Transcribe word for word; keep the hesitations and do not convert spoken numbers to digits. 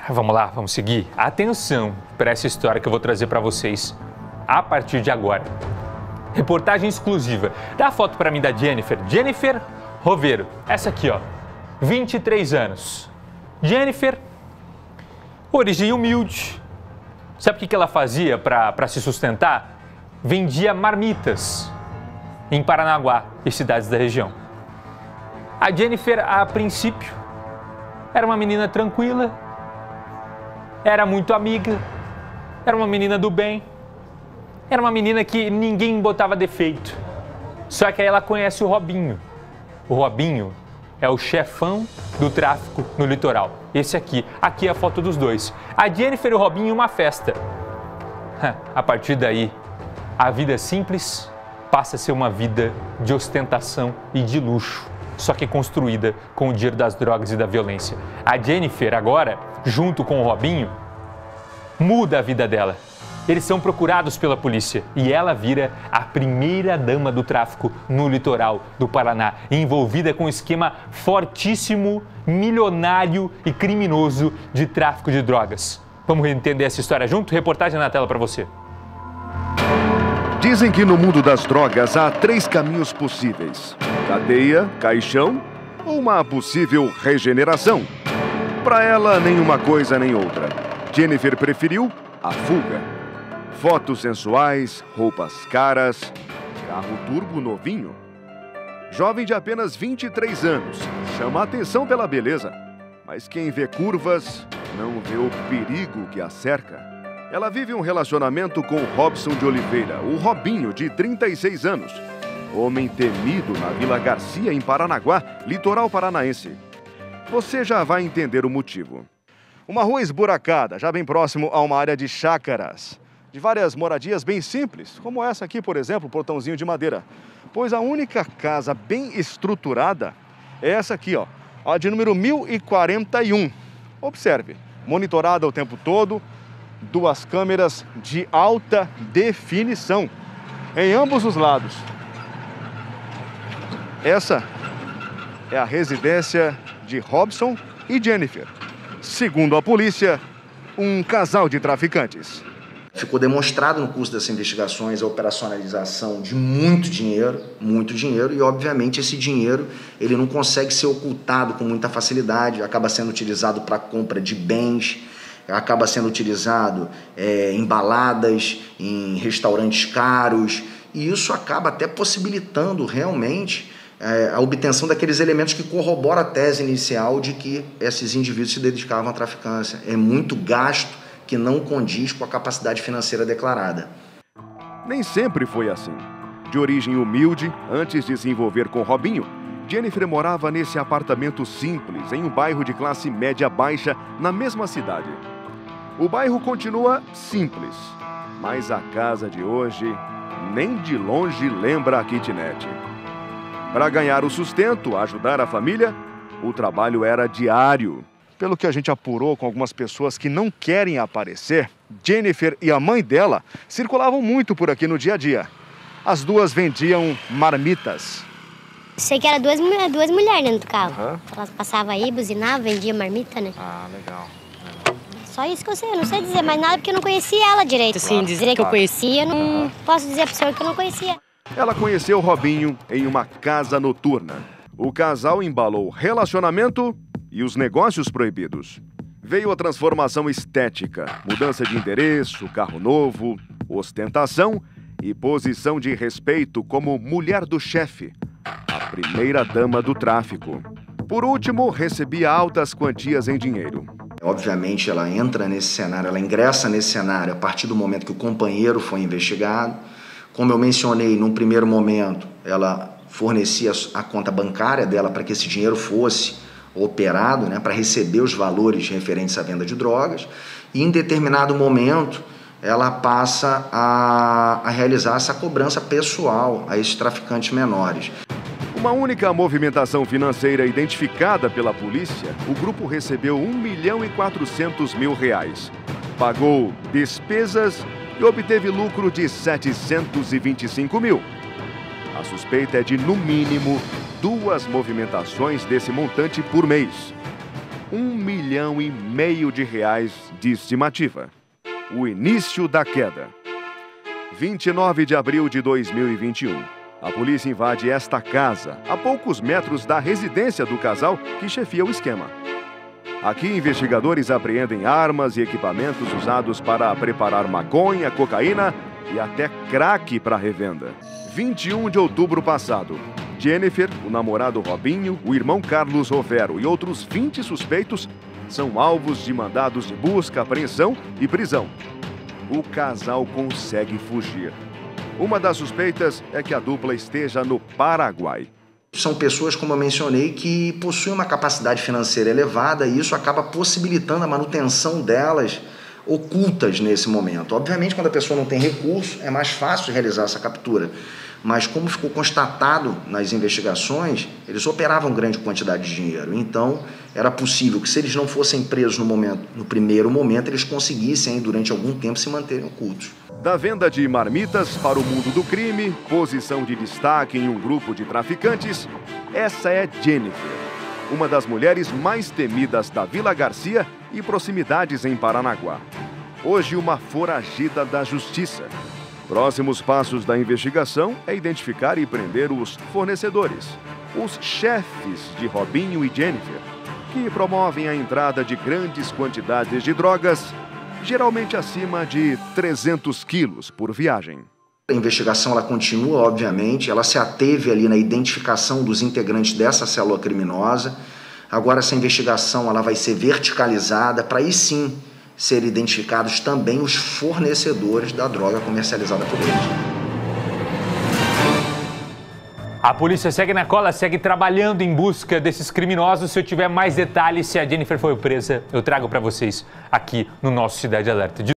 Vamos lá, vamos seguir. Atenção para essa história que eu vou trazer para vocês a partir de agora. Reportagem exclusiva. Dá a foto para mim da Jennifer. Jennifer Rovero. Essa aqui, ó. vinte e três anos. Jennifer, origem humilde. Sabe o que que ela fazia para se sustentar? Vendia marmitas em Paranaguá e cidades da região. A Jennifer, a princípio, era uma menina tranquila, era muito amiga, era uma menina do bem, era uma menina que ninguém botava defeito. Só que aí ela conhece o Robinho. O Robinho é o chefão do tráfico no litoral. Esse aqui, aqui é a foto dos dois. A Jennifer e o Robinho em uma festa. A partir daí, a vida simples passa a ser uma vida de ostentação e de luxo, só que construída com o dinheiro das drogas e da violência. A Jennifer agora, junto com o Robinho, muda a vida dela. Eles são procurados pela polícia e ela vira a primeira dama do tráfico no litoral do Paraná, envolvida com um esquema fortíssimo, milionário e criminoso de tráfico de drogas. Vamos entender essa história junto? Reportagem na tela para você. Dizem que no mundo das drogas há três caminhos possíveis: cadeia, caixão ou uma possível regeneração. Para ela, nenhuma coisa nem outra. Jennifer preferiu a fuga. Fotos sensuais, roupas caras, carro turbo novinho. Jovem de apenas vinte e três anos, chama a atenção pela beleza. Mas quem vê curvas não vê o perigo que a cerca. Ela vive um relacionamento com Robson de Oliveira, o Robinho, de trinta e seis anos. Homem temido na Vila Garcia, em Paranaguá, litoral paranaense. Você já vai entender o motivo. Uma rua esburacada, já bem próximo a uma área de chácaras, de várias moradias bem simples, como essa aqui, por exemplo, portãozinho de madeira. Pois a única casa bem estruturada é essa aqui, ó, a de número mil e quarenta e um. Observe, monitorada o tempo todo, duas câmeras de alta definição em ambos os lados. Essa é a residência de Robson e Jennifer. Segundo a polícia, um casal de traficantes. Ficou demonstrado no curso dessas investigações a operacionalização de muito dinheiro, muito dinheiro, e obviamente esse dinheiro ele não consegue ser ocultado com muita facilidade, acaba sendo utilizado para compra de bens, acaba sendo utilizado é, em baladas, em restaurantes caros, e isso acaba até possibilitando realmente é, a obtenção daqueles elementos que corroboram a tese inicial de que esses indivíduos se dedicavam à traficância. É muito gasto que não condiz com a capacidade financeira declarada. Nem sempre foi assim. De origem humilde, antes de se envolver com Robinho, Jennifer morava nesse apartamento simples, em um bairro de classe média-baixa, na mesma cidade. O bairro continua simples, mas a casa de hoje nem de longe lembra a kitnet. Para ganhar o sustento, ajudar a família, o trabalho era diário. Pelo que a gente apurou com algumas pessoas que não querem aparecer, Jennifer e a mãe dela circulavam muito por aqui no dia a dia. As duas vendiam marmitas. Sei que era duas, duas mulheres dentro do carro. Uhum. Elas passavam aí, buzinavam, vendiam marmita, né? Ah, legal. Só isso que eu sei, eu não sei dizer mais nada porque eu não conhecia ela direito. Assim, claro, dizer claro. que eu conhecia, não uhum. posso dizer pro senhor que eu não conhecia. Ela conheceu Robinho em uma casa noturna. O casal embalou relacionamento e os negócios proibidos. Veio a transformação estética, mudança de endereço, carro novo, ostentação e posição de respeito como mulher do chefe, a primeira dama do tráfico. Por último, recebia altas quantias em dinheiro. Obviamente, ela entra nesse cenário, ela ingressa nesse cenário a partir do momento que o companheiro foi investigado. Como eu mencionei, num primeiro momento, ela fornecia a conta bancária dela para que esse dinheiro fosse operado, né, para receber os valores referentes à venda de drogas. E, em determinado momento, ela passa a, a realizar essa cobrança pessoal a esses traficantes menores. Uma única movimentação financeira identificada pela polícia, o grupo recebeu um milhão e quatrocentos mil reais. Pagou despesas e obteve lucro de setecentos e vinte e cinco mil. A suspeita é de, no mínimo, duas movimentações desse montante por mês. Um milhão e meio de reais de estimativa. O início da queda. vinte e nove de abril de dois mil e vinte e um. A polícia invade esta casa, a poucos metros da residência do casal que chefia o esquema. Aqui, investigadores apreendem armas e equipamentos usados para preparar maconha, cocaína e até crack para revenda. vinte e um de outubro passado, Jennifer, o namorado Robinho, o irmão Carlos Rovero e outros vinte suspeitos são alvos de mandados de busca, apreensão e prisão. O casal consegue fugir. Uma das suspeitas é que a dupla esteja no Paraguai. São pessoas, como eu mencionei, que possuem uma capacidade financeira elevada e isso acaba possibilitando a manutenção delas ocultas nesse momento. Obviamente, quando a pessoa não tem recurso, é mais fácil de realizar essa captura. Mas como ficou constatado nas investigações, eles operavam grande quantidade de dinheiro. Então, era possível que, se eles não fossem presos no, momento, no primeiro momento, eles conseguissem, durante algum tempo, se manterem ocultos. Da venda de marmitas para o mundo do crime, posição de destaque em um grupo de traficantes, essa é Jennifer, uma das mulheres mais temidas da Vila Garcia e proximidades em Paranaguá. Hoje, uma foragida da justiça. Próximos passos da investigação é identificar e prender os fornecedores, os chefes de Robinho e Jennifer, que promovem a entrada de grandes quantidades de drogas, geralmente acima de trezentos quilos por viagem. A investigação ela continua, obviamente, ela se ateve ali na identificação dos integrantes dessa célula criminosa. Agora essa investigação ela vai ser verticalizada para aí sim ser identificados também os fornecedores da droga comercializada por eles. A polícia segue na cola, segue trabalhando em busca desses criminosos. Se eu tiver mais detalhes, se a Jennifer foi presa, eu trago para vocês aqui no nosso Cidade Alerta.